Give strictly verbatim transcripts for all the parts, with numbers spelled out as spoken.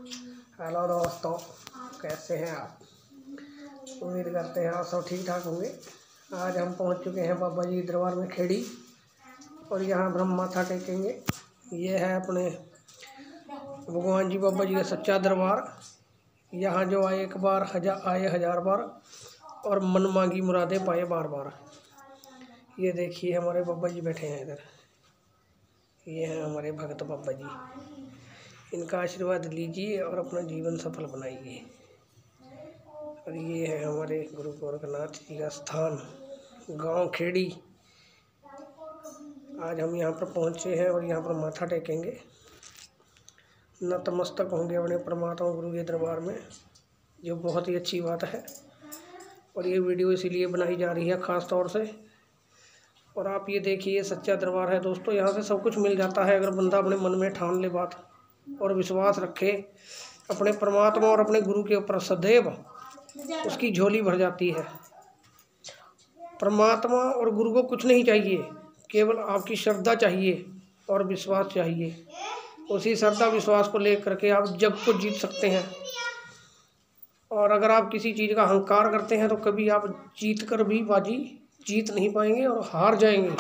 Hello दोस्तों, कैसे हैं आप? उम्मीद करते हैं आप सब ठीक ठाक होंगे। आज हम पहुंच चुके हैं बाबा जी दरबार में खेड़ी, और यहाँ पर हम माथा टेकेंगे। ये है अपने भगवान जी बाबा जी का सच्चा दरबार। यहाँ जो आए एक बार हजार आए हजार बार, और मन मांगी मुरादें पाए बार बार। ये देखिए हमारे बाबा जी बैठे हैं इधर। ये हैं हमारे भगत बाबा जी। इनका आशीर्वाद लीजिए और अपना जीवन सफल बनाइए। और ये है हमारे गुरु गोरखनाथ जी का स्थान, गांव खेड़ी। आज हम यहाँ पर पहुँचे हैं और यहाँ पर माथा टेकेंगे, नतमस्तक होंगे अपने परमात्मा गुरु के दरबार में, जो बहुत ही अच्छी बात है। और ये वीडियो इसीलिए बनाई जा रही है ख़ास तौर से। और आप ये देखिए, सच्चा दरबार है दोस्तों। यहाँ से सब कुछ मिल जाता है अगर बंदा अपने मन में ठान ले बात और विश्वास रखे अपने परमात्मा और अपने गुरु के ऊपर सदैव, उसकी झोली भर जाती है। परमात्मा और गुरु को कुछ नहीं चाहिए, केवल आपकी श्रद्धा चाहिए और विश्वास चाहिए। उसी श्रद्धा विश्वास को लेकर के आप जग को जीत सकते हैं। और अगर आप किसी चीज़ का अहंकार करते हैं तो कभी आप जीत कर भी बाजी जीत नहीं पाएंगे और हार जाएंगे।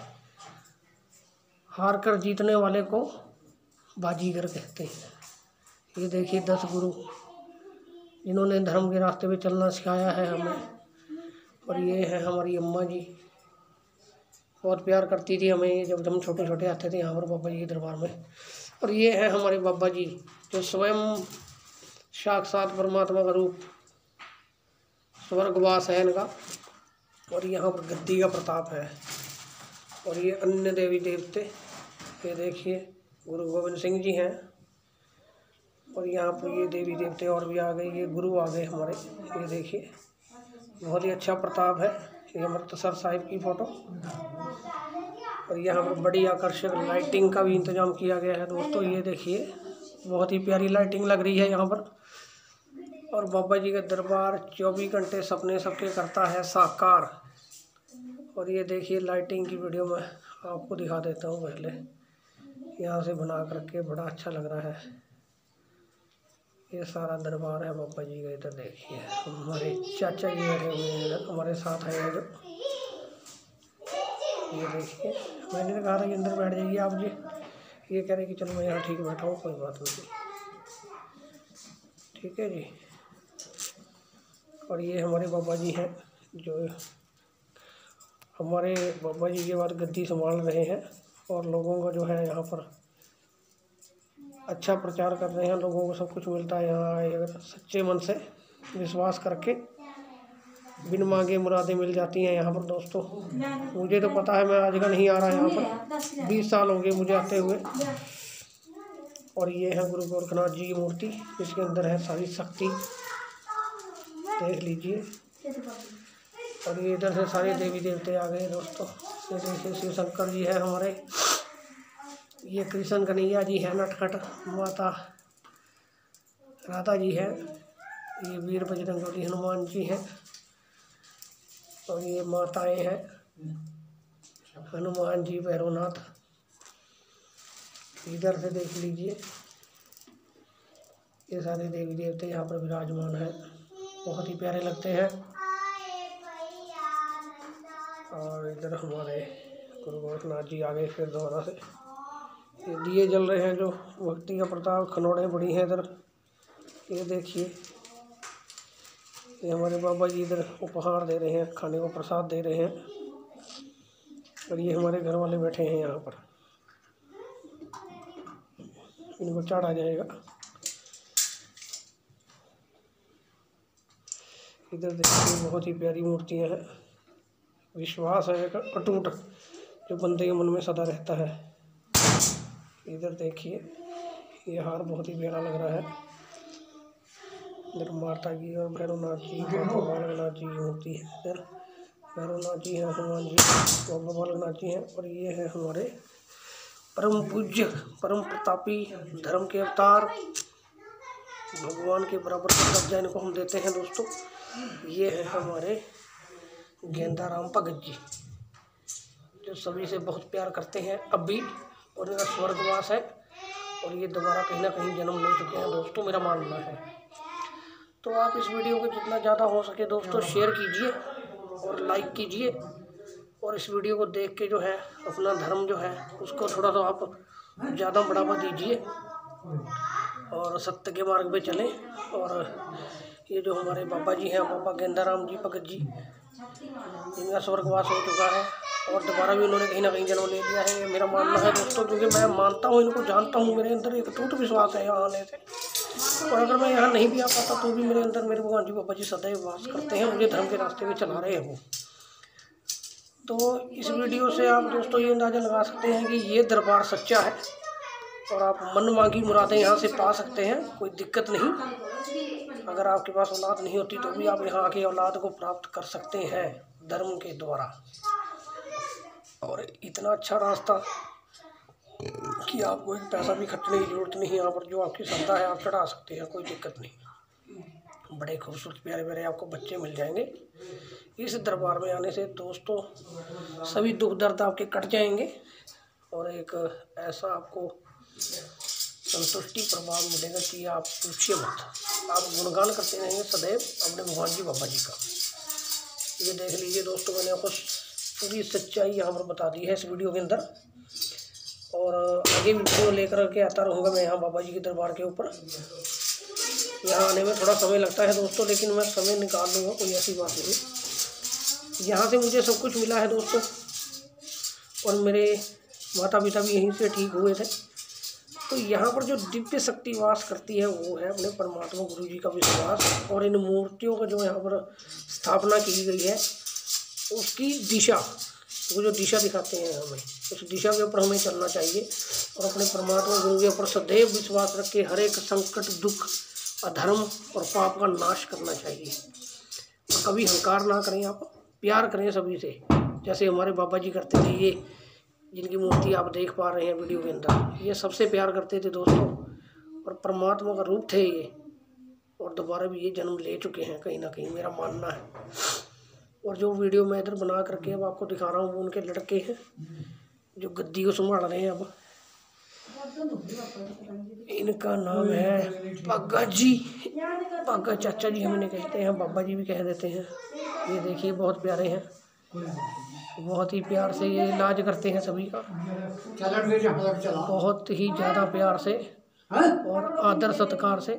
हार कर जीतने वाले को बाजीगर कहते हैं। ये देखिए दस गुरु जिन्होंने धर्म के रास्ते पे चलना सिखाया है हमें। और ये है हमारी अम्मा जी, बहुत प्यार करती थी हमें जब हम छोटे छोटे आते थे यहाँ पर बाबा जी के दरबार में। और ये है हमारे बाबा जी, जो स्वयं साक्षात परमात्मा का रूप, स्वर्गवास है इनका। और यहाँ पर गद्दी का प्रताप है। और ये अन्य देवी देवते, ये देखिए गुरु गोविंद सिंह जी हैं। और यहाँ पर ये देवी देवते और भी आ गए, ये गुरु आ गए हमारे। ये देखिए बहुत ही अच्छा प्रताप है। ये अमृतसर साहिब की फ़ोटो। और यहाँ पर बड़ी आकर्षक लाइटिंग का भी इंतजाम किया गया है दोस्तों। ये देखिए बहुत ही प्यारी लाइटिंग लग रही है यहाँ पर। और बाबा जी का दरबार चौबीस घंटे सपने सबके करता है साकार। और ये देखिए लाइटिंग की वीडियो में आपको दिखा देता हूँ। पहले यहाँ से बना करके बड़ा अच्छा लग रहा है। ये सारा दरबार है बाबा जी का। इधर देखिए हमारे चाचा जी बैठे हुए हैं इधर हमारे साथ है जो। ये देखिए मैंने कहा था कि अंदर बैठ जाइए आप जी। ये कह रहे कि चलो मैं यहाँ ठीक बैठा हूँ, कोई बात नहीं, ठीक है जी। और ये हमारे बाबा जी हैं जो हमारे बाबा जी के बाद गद्दी संभाल रहे हैं और लोगों का जो है यहाँ पर अच्छा प्रचार कर रहे हैं। लोगों को सब कुछ मिलता है यहाँ आए अगर सच्चे मन से विश्वास करके, बिन मांगे मुरादें मिल जाती हैं यहाँ पर दोस्तों। मुझे तो पता है, मैं आज का नहीं आ रहा यहाँ पर, बीस साल हो गए मुझे आते हुए। और ये है गुरु गोरखनाथ जी की मूर्ति, जिसके अंदर है सारी शक्ति, देख लीजिए। और ये इधर से सारे देवी देवते आ गए दोस्तों। ये देखिए शिव शंकर जी है हमारे, ये कृष्ण कन्हैया जी है नटखट, माता राधा जी है, ये वीर बजरंगबली हनुमान जी हैं। और ये माताएं हैं हनुमान जी, भैरवनाथ। इधर से देख लीजिए ये सारे देवी देवते यहाँ पर विराजमान हैं, बहुत ही प्यारे लगते हैं। और इधर हमारे गुरु गोरखनाथ जी आ गए फिर दोबारा से। ये दिए जल रहे हैं जो भक्ति का प्रताप, खनौड़ें बड़ी हैं इधर। ये देखिए ये हमारे बाबा जी इधर उपहार दे रहे हैं, खाने को प्रसाद दे रहे हैं। और ये हमारे घर वाले बैठे हैं यहाँ पर, इनको चढ़ा जाएगा। इधर देखिए बहुत ही प्यारी मूर्तियाँ हैं। विश्वास है एक अटूट जो बंदे के मन में सदा रहता है। इधर देखिए ये हार बहुत ही प्यारा लग रहा है। इधर माता जी और भैरवनाथ जी, बाबा बालकनाथ जी की मूर्ति है। इधर भैरवनाथ जी हैं, हनुमान जी, बाबा बालकनाथ जी हैं। और ये है हमारे परम पूज्य, परम प्रतापी, धर्म के अवतार, भगवान के बराबर का दर्जा इनको हम देते हैं दोस्तों। ये है हमारे गेंदाराम भगत जी, जो सभी से बहुत प्यार करते हैं अब भी। और इनका स्वर्गवास है और ये दोबारा कहीं ना कहीं जन्म ले चुके हैं दोस्तों, मेरा मानना है। तो आप इस वीडियो को जितना ज़्यादा हो सके दोस्तों शेयर कीजिए और लाइक कीजिए, और इस वीडियो को देख के जो है अपना धर्म जो है उसको थोड़ा सा आप ज़्यादा बढ़ावा दीजिए और सत्य के मार्ग पे चलें। और ये जो हमारे बाबा जी हैं, बाबा गेंदाराम जी भगत जी, इनका स्वर्गवास हो चुका है और दोबारा भी उन्होंने कहीं ना कहीं जन्म ले लिया है, ये मेरा मानना है दोस्तों। क्योंकि मैं मानता हूँ, इनको जानता हूँ, मेरे अंदर एक टूट विश्वास है यहाँ आने से। और अगर मैं यहाँ नहीं भी आ पाता तो भी मेरे अंदर मेरे भगवान जी बाबा जी सदैव वास करते हैं, मुझे धर्म के रास्ते में चला रहे हैं वो। तो इस वीडियो से आप दोस्तों ये अंदाज़ा लगा सकते हैं कि ये दरबार सच्चा है और आप मन मांगी मुरादें यहाँ से पा सकते हैं, कोई दिक्कत नहीं। अगर आपके पास औलाद नहीं होती तो भी आप यहाँ आके औलाद को प्राप्त कर सकते हैं धर्म के द्वारा। और इतना अच्छा रास्ता कि आपको एक पैसा भी खर्चने की ज़रूरत नहीं, यहाँ पर जो आपकी श्रद्धा है आप चढ़ा सकते हैं, कोई दिक्कत नहीं। बड़े खूबसूरत प्यारे प्यारे आपको बच्चे मिल जाएंगे इस दरबार में आने से दोस्तों। सभी दुख दर्द आपके कट जाएंगे और एक ऐसा आपको संतुष्टि प्रभाव मिलेगा कि आप पूछिए मत, आप गुणगान करते रहेंगे सदैव अपने भगवान जी बाबा जी का। ये देख लीजिए दोस्तों, मैंने आपको पूरी सच्चाई यहाँ पर बता दी है इस वीडियो के अंदर, और आगे वीडियो लेकर के आता रहूँगा मैं यहाँ बाबा जी के दरबार के ऊपर। यहाँ आने में थोड़ा समय लगता है दोस्तों, लेकिन मैं समय निकाल लूँगा, कोई ऐसी बात नहीं। यहाँ से मुझे सब कुछ मिला है दोस्तों, और मेरे माता पिता भी यहीं से ठीक हुए थे। तो यहाँ पर जो दिव्य शक्ति वास करती है वो है अपने परमात्मा गुरु जी का विश्वास, और इन मूर्तियों का जो यहाँ पर स्थापना की गई है उसकी दिशा, वो जो दिशा दिखाते हैं हमें, उस दिशा के ऊपर हमें चलना चाहिए और अपने परमात्मा गुरु के ऊपर सदैव विश्वास रख के हर एक संकट, दुख, अधर्म और पाप का नाश करना चाहिए। और कभी अहंकार ना करें, आप प्यार करें सभी से, जैसे हमारे बाबा जी करते थे। ये जिनकी मूर्ति आप देख पा रहे हैं वीडियो के अंदर, ये सबसे प्यार करते थे दोस्तों, और परमात्मा का रूप थे ये, और दोबारा भी ये जन्म ले चुके हैं कहीं ना कहीं, मेरा मानना है। और जो वीडियो मैं इधर बना करके अब आपको दिखा रहा हूँ वो उनके लड़के हैं जो गद्दी को संभाल रहे हैं। अब इनका नाम है पागा जी, पागा चाचा जी हमें कहते हैं, बाबा जी भी कह देते हैं। ये देखिए बहुत प्यारे हैं, बहुत ही प्यार से ये इलाज करते हैं सभी का, बहुत ही ज़्यादा प्यार से और आदर सत्कार से।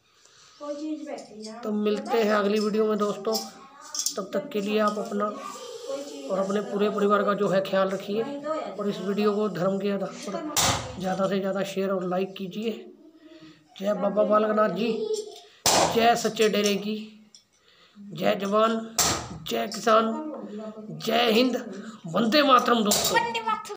तो मिलते हैं अगली वीडियो में दोस्तों, तब तक के लिए आप अपना और अपने पूरे परिवार का जो है ख्याल रखिए, और इस वीडियो को धर्म के आधार पर ज़्यादा से ज़्यादा शेयर और लाइक कीजिए। जय बाबा बालकनाथ जी, जय सच्चे डेरे की, जय जवान, जय किसान, जय हिंद, वंदे मातरम दोस्तों।